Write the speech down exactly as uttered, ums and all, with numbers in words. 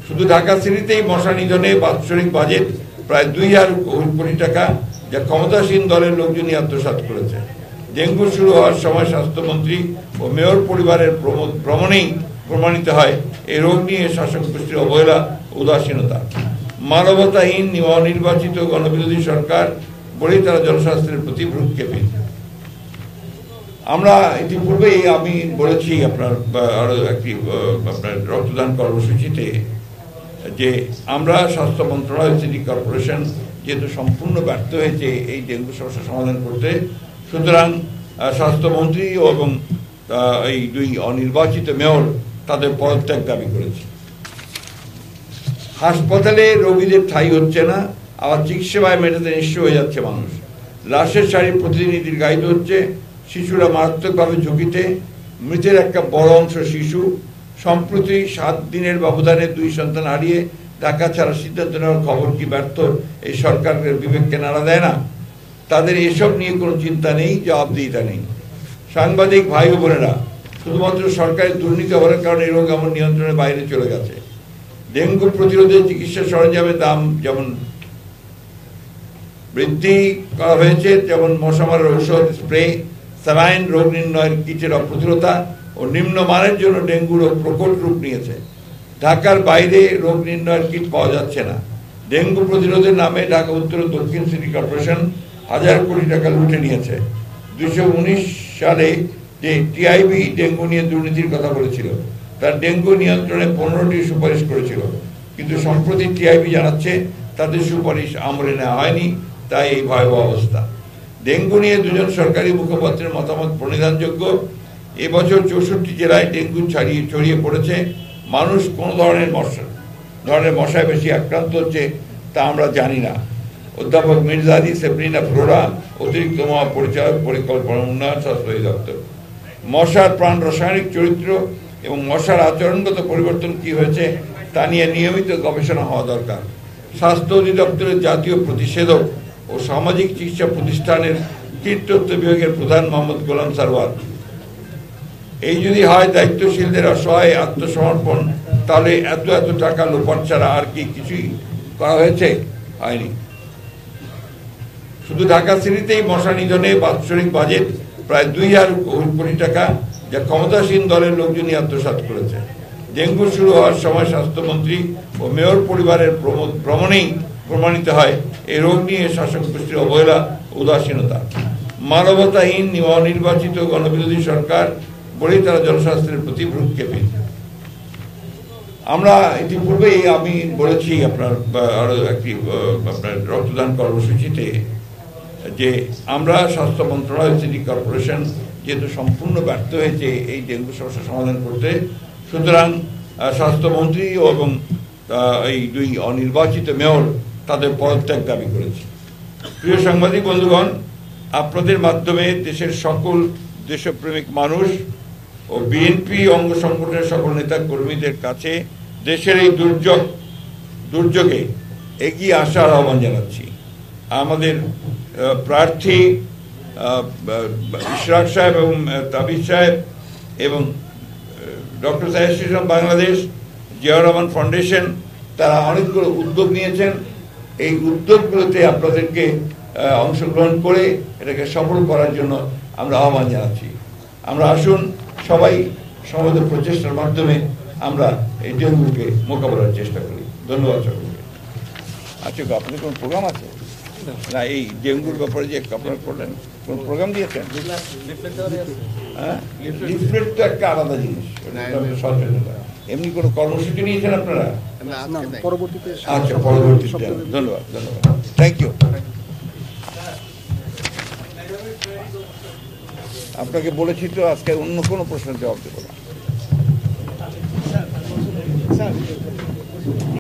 শুধু ঢাকা সিটিতেই মশা নিধনে বাৎসরিক বাজেট প্রায় দুই হাজার কোটি টাকা, যা ক্ষমতাসীন দলের লোকজনই আত্মসাৎ করেছে। ডেঙ্গু শুরু হওয়ার সময় স্বাস্থ্যমন্ত্রী ও মেয়র পরিবারের ভ্রমণেই প্রমাণিত হয় এই রোগ নিয়ে শাসক গোষ্ঠীর অবহেলা, উদাসীনতা। মানবতাহীন অনির্বাচিত গণবিরোধী সরকার বলেই তারা জনস্বাস্থ্যের প্রতি ভ্রুক্ষেপী। আমরা ইতিপূর্বেই আমি বলেছি আপনার আরো একটি আপনার রক্তদান কর্মসূচিতে যে আমরা স্বাস্থ্য মন্ত্রণালয়, সিটি কর্পোরেশন যেহেতু সম্পূর্ণ ব্যর্থ হয়েছে এই ডেঙ্গু সমস্যা সমাধান করতে, সুতরাং স্বাস্থ্যমন্ত্রী এবং এই দুই অনির্বাচিত মেয়র তাদের পদত্যাগ দাবি করেছে। হাসপাতালে রোগীদের ঠাঁই হচ্ছে না, আবার চিকিৎসা সেবায় মেটাতে নিঃস্ব হয়ে যাচ্ছে মানুষ। লাশের সারি প্রতিদিনই দীর্ঘায়িত হচ্ছে, শিশুরা মারাত্মকভাবে ঝুঁকিতে, মৃতের একটা বড় অংশ শিশু। সম্প্রতি সাত দিনের ব্যবধানে দুই সন্তান হারিয়ে ঢাকা ছাড়া সিদ্ধান্ত নেওয়ার খবর কি ব্যর্থ এই সরকারের বিবেককে নাড়া দেয় না? তাদের এসব নিয়ে কোনো চিন্তা নেই, জবাবদিহিতা নেই। সাংবাদিক ভাই ও বোনেরা, শুধুমাত্র সরকারের দুর্নীতি হওয়ার কারণে এই রোগ আমার নিয়ন্ত্রণের বাইরে চলে গেছে। ডেঙ্গু প্রতিরোধে চিকিৎসা সরঞ্জামের দাম যেমন বৃদ্ধি করা হয়েছে, যেমন মশা মারার ঔষধ, স্প্রে, স্যালাইন, রোগ নির্ণয়ের কিটের অপ্রতুলতা ও নিম্নমানের জন্য ডেঙ্গু রোগ প্রকট রূপ নিয়েছে। ঢাকার বাইরে রোগ নির্ণয়ের কিট পাওয়া যাচ্ছে না। ডেঙ্গু প্রতিরোধের নামে ঢাকা উত্তর ও দক্ষিণ সিটি কর্পোরেশন হাজার কোটি টাকা লুটে নিয়েছে। দুইশো উনিশ সালে যে টিআইবি ডেঙ্গু নিয়ে দুর্নীতির কথা বলেছিল, তার ডেঙ্গু নিয়ন্ত্রণে পনেরোটি সুপারিশ করেছিল, কিন্তু সম্প্রতি টিআইবি জানাচ্ছে তাদের সুপারিশ আমলে নেওয়া হয়নি, তাই এই ভয়াবহ অবস্থা। ডেঙ্গু নিয়ে দুজন সরকারি মুখপাত্রের মতামত প্রণিধানযোগ্য। এবছর চৌষট্টি জেলায় ডেঙ্গু ছড়িয়ে ছড়িয়ে পড়েছে। মানুষ কোন ধরনের মশা ধরনের মশায় বেশি আক্রান্ত হচ্ছে তা আমরা জানি না। অধ্যাপক মির্জাদি সেব্রিনা ফ্লোরা, অতিরিক্ত মহাপরিচালক, পরিকল্পনা উন্নয়ন, স্বাস্থ্য অধিদপ্তর। মশার প্রাণ রাসায়নিক চরিত্র এবং মশার আচরণগত পরিবর্তন কি হয়েছে তা নিয়ে নিয়মিত গবেষণা হওয়া দরকার। স্বাস্থ্য অধিদপ্তরের জাতীয় প্রতিষেধক ও সামাজিক চিকিৎসা প্রতিষ্ঠানের কীটতত্ত্ব বিভাগের প্রধান মোহাম্মদ গোলাম সারওয়ার, এই যদি হয় দায়িত্বশীলদের অসহায় আত্মসমর্পণ, তাহলে এত এত টাকা লোপাট ছাড়া আর কি কিছুই করা হয়েছে? হয়নি। শুধু ঢাকা সিটিতেই মশা নিধনে বাৎসরিক বাজেট প্রায় দুই হাজার কোটি টাকা, যা ক্ষমতাসীন দলের লোকজনই আত্মসাৎ করেছে। ডেঙ্গু শুরু হওয়ার সময় স্বাস্থ্যমন্ত্রী ও মেয়র পরিবারের ভ্রমণেই প্রমাণিত হয় এই রোগ নিয়ে শাসক গোষ্ঠীর অবহেলা, উদাসীনতা। মানবতাহীন অনির্বাচিত গণবিরোধী সরকার বলেই তারা জনস্বাস্থ্যের প্রতি ভ্রুক্ষেপী। আমরা ইতিপূর্বেই আমি বলেছি আপনার আরো একটি আপনার রক্তদান কর্মসূচিতে যে আমরা স্বাস্থ্য মন্ত্রণালয়, সিটি কর্পোরেশন যেহেতু সম্পূর্ণ ব্যর্থ হয়েছে এই ডেঙ্গু সমস্যা সমাধান করতে, সুতরাং স্বাস্থ্যমন্ত্রী এবং এই দুই অনির্বাচিত মেয়র তাদের পদত্যাগ দাবি করেছে। প্রিয় সাংবাদিক বন্ধুগণ, আপনাদের মাধ্যমে দেশের সকল দেশপ্রেমিক মানুষ ও বিএনপি অঙ্গ সংগঠনের সকল নেতা কর্মীদের কাছে দেশের এই দুর্যোগ দুর্যোগে এগিয়ে আসার আহ্বান জানাচ্ছি। আমাদের প্রার্থী ইশরাক সাহেব এবং তাবিজ সাহেব এবং ডক্টর সাহেব বাংলাদেশ, জিয়াউর রহমান ফাউন্ডেশন, তারা অনেকগুলো উদ্যোগ নিয়েছেন। এই উদ্যোগগুলোতে আপনাদেরকে অংশগ্রহণ করে এটাকে সফল করার জন্য আমরা আহ্বান জানাচ্ছি। আমরা আসুন সবাই সমবেত প্রচেষ্টার মাধ্যমে আমরা এই ডেঙ্গুকে মোকাবেলার চেষ্টা করি। ধন্যবাদ সকলকে। আচ্ছা, আপনাদের কোনো প্রোগ্রাম আছে না এই ডেঙ্গুর ব্যাপারে যে আপনারা করলেন? কোন প্রোগ্রাম দিয়েছেন? হ্যাঁ, লিফলেট তো একটা আলাদা জিনিস, এমনি কোনো কর্মসূচি নিয়েছেন আপনারা? আচ্ছা, পরবর্তীতে। ধন্যবাদ, ধন্যবাদ, থ্যাংক ইউ। আপনাকে বলেছি তো আজকে অন্য কোনো প্রশ্নের জবাব দেবো না।